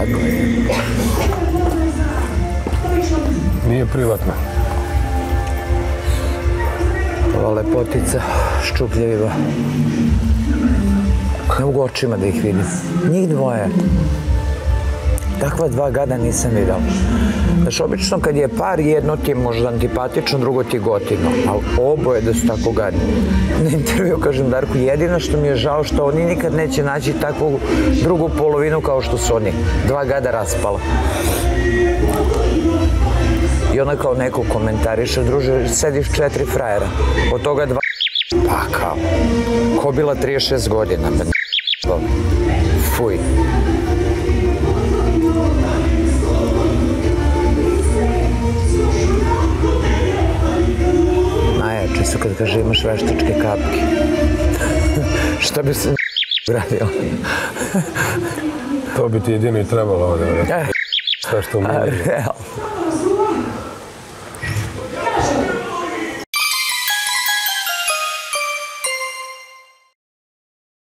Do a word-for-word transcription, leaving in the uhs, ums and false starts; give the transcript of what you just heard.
Tako je. Nije privatno. Ova lepotica ščupljiva. Ne mogu očima da ih vidim. Njih dvoje. Takva dva gada nisam videla. Znaš, obično kad je par, jedno ti je možda antipatično, drugo ti je gotivno, ali oboje da su tako gadni. Na intervju kažem Darku, jedino što mi je žao što oni nikad neće naći takvu drugu polovinu kao što su oni. Dva gada raspala. I ona kao neko komentariše, druže, sediš četiri frajera, od toga dva... Pa kao, ko bila trideset šest godina, fuj. Najjače su kad kaže imaš veštačke kapke. Šta bi se radilo? To bi ti jedino i trebalo ovdje. Šta što mi je.